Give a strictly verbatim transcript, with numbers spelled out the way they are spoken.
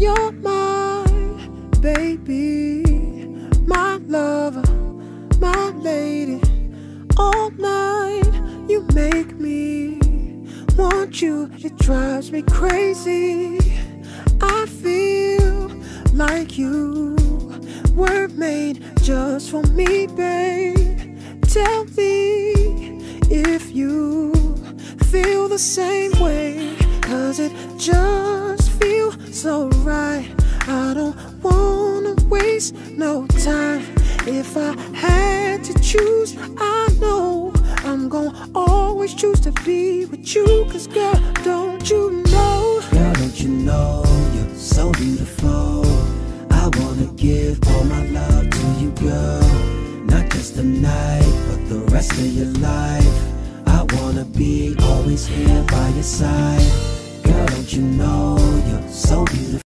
You're my baby, my lover, my lady. All night you make me want you, it drives me crazy. I feel like you were made just for me, babe. Tell me if you feel the same way, cause it just feels so right. I don't wanna waste no time. If I had to choose, I know I'm gonna always choose to be with you. Cause girl, don't you know? Girl, don't you know you're so beautiful? I wanna give all my love to you, girl. Not just tonight, but the rest of your life. I wanna be always here by your side. Girl, don't you know you're so beautiful?